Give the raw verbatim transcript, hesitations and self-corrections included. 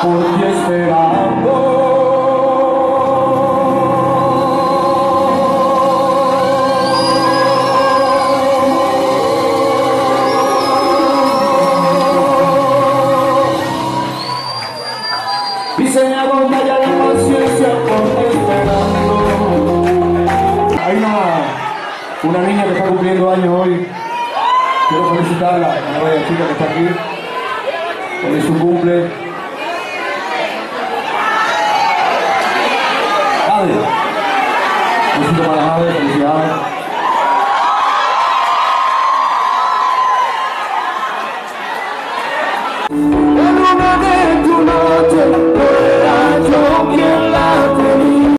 por ti esperando. Y se me agota ya la paciencia por ti esperando. Hay una, una niña que está cumpliendo años hoy. Quiero felicitarla, una bella chica que está aquí. Hoy es su cumple.